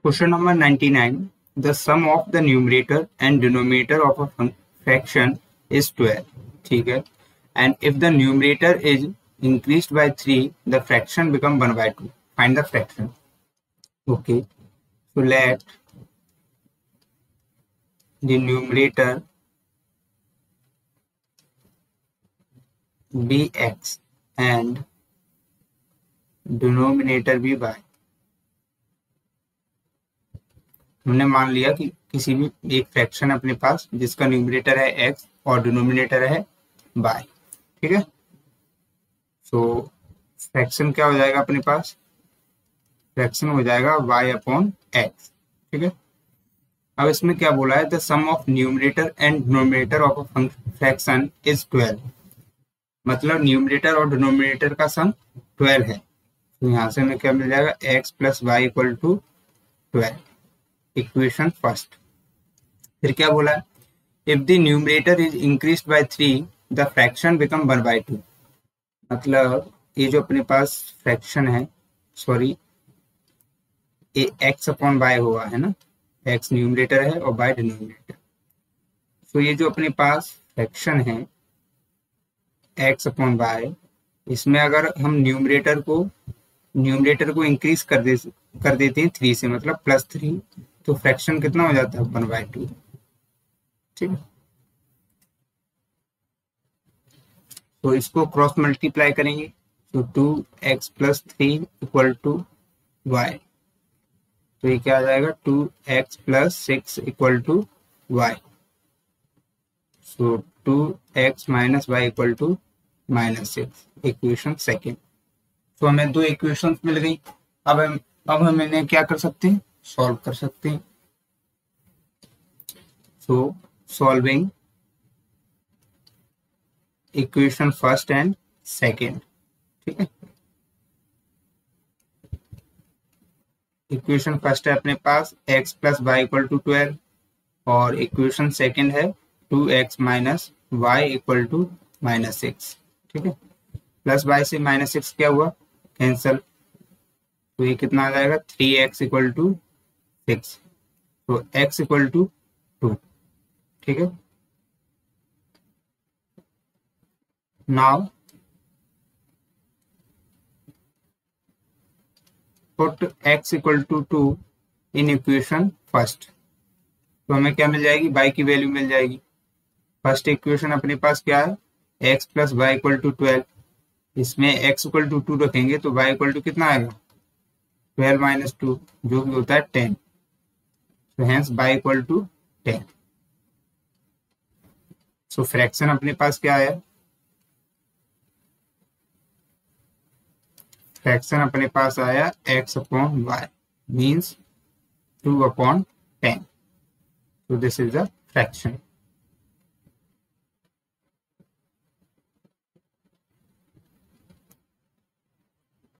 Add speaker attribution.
Speaker 1: Question number 99. The sum of the numerator and denominator of a fraction is 12. ठीक है. And if the numerator is increased by 3, the fraction become 1 by 2. Find the fraction. Okay. So let the numerator be x and denominator be y. हमने मान लिया कि किसी भी एक fraction अपने पास जिसका न्यूमरेटर है x और डिनोमिनेटर है y. ठीक है. सो फ्रैक्शन क्या हो जाएगा अपने पास? फ्रैक्शन हो जाएगा y अपॉन x. ठीक है. अब इसमें क्या बोला है? The sum of numerator and denominator of a fraction is 12. मतलब न्यूमरेटर और डिनोमिनेटर का सम 12 है. तो यहाँ से हमें क्या मिल जाएगा? x plus y equal to 12. Equation first. फिर क्या बोला है? If the numerator is increased by 3 the fraction become 1 by 2. मतलब ये जो अपने पास फ्रैक्शन है, सॉरी, ये x अपॉन वाई हुआ है ना. x न्यूमरेटर है और y डिनोमिनेटर. तो ये जो अपने पास फ्रैक्शन है x अपॉन वाई, इसमें अगर हम न्यूमरेटर को इंक्रीज कर देते हैं 3 से, मतलब +3, तो फ्रैक्शन कितना हो जाता है? 1 बाय 2. ठीक है. तो इसको क्रॉस मल्टीप्लाई करेंगे तो 2x plus 3 equal to y. तो ये क्या आ जाएगा? 2x plus 6 equal to y. So 2x minus y equal to -6. Equation second. तो हमें दो इक्वेशंस मिल गई. अब हम इन्हें क्या कर सकते हैं? सॉल्व कर सकते हैं. So solving equation first and second. ठीक है. इक्वेशन फर्स्ट है अपने पास x plus y equal to 12 और इक्वेशन सेकेंड है 2x minus y equal to -6. ठीक है. प्लस वाई से -6 क्या हुआ? कैंसल. तो ये कितना आ जाएगा? 3x equal to 6. तो x इक्वल टू 2. ठीक है. Now put x equal to 2 in equation first. तो हमें क्या मिल जाएगी? y की वैल्यू मिल जाएगी. फर्स्ट इक्वेशन अपने पास क्या है? x plus y equal to 12. इसमें x इक्वल टू 2 रखेंगे तो y इक्वल टू कितना आएगा? 12 माइनस 2 जो भी होता है 10. तो hence y equal to 10. So fraction अपने पास क्या है? फ्रैक्शन अपने पास आया x upon y means 2 upon 10. So this is the fraction.